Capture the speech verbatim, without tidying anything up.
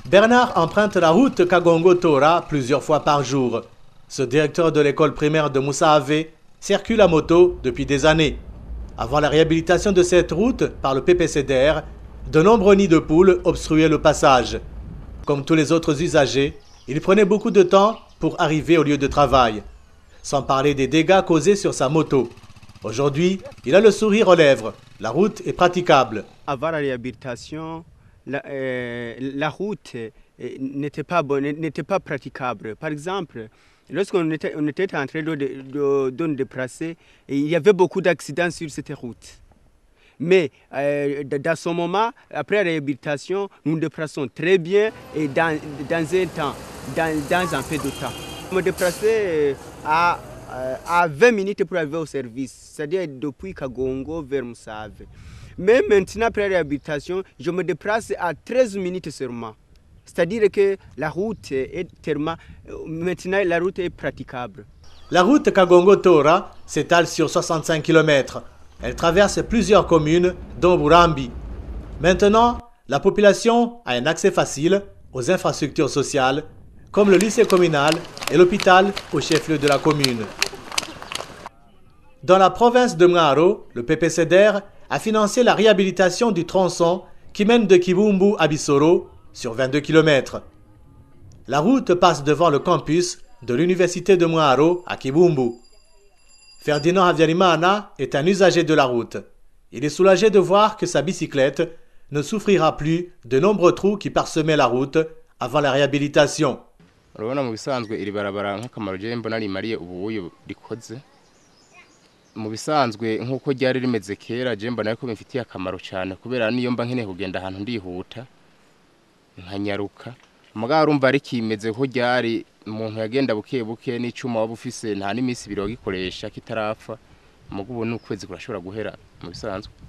Bernard emprunte la route Kagongo-Tora plusieurs fois par jour. Ce directeur de l'école primaire de Moussaavé circule à moto depuis des années. Avant la réhabilitation de cette route par le P P C D R, de nombreux nids de poules obstruaient le passage. Comme tous les autres usagers, il prenait beaucoup de temps pour arriver au lieu de travail, sans parler des dégâts causés sur sa moto. Aujourd'hui, il a le sourire aux lèvres. La route est praticable. Avant la réhabilitation, la, euh, la route euh, n'était pas bonne, n'était pas praticable. Par exemple, lorsqu'on était, on était en train de, de, de nous déplacer, il y avait beaucoup d'accidents sur cette route. Mais euh, dans ce moment, après la réhabilitation, nous nous déplaçons très bien et dans, dans un temps, dans, dans un peu de temps. Je me déplaçais à, à vingt minutes pour arriver au service, c'est-à-dire depuis Kagongo vers Moussaavé. Mais maintenant, après la réhabilitation, je me déplace à treize minutes seulement. C'est-à-dire que la route est tellement... Maintenant, la route est praticable. La route Kagongo-Tora s'étale sur soixante-cinq kilomètres. Elle traverse plusieurs communes, dont Burambi. Maintenant, la population a un accès facile aux infrastructures sociales, comme le lycée communal et l'hôpital au chef-lieu de la commune. Dans la province de Mwaro, le P P C D R a financé la réhabilitation du tronçon qui mène de Kibumbu à Bissoro sur vingt-deux kilomètres. La route passe devant le campus de l'université de Mwaro à Kibumbu. Ferdinand Havyarimana est un usager de la route. Il est soulagé de voir que sa bicyclette ne souffrira plus de nombreux trous qui parsemaient la route avant la réhabilitation. Mu bisanzwe nkuko ryari rimeze kera je mbona ko bimfitiye akamaro cyane kubera niyo mba nkeneye kugenda ahantu ndihuta nkanyaruka mugabo urumva ari kimeze ko ryari umuntu yagenda buke buke n'icuma waba ufise nta n'imisi biro gikoresha kitarapfa mugubu n'ukwezi kurashobora guhera mu bisanzwe.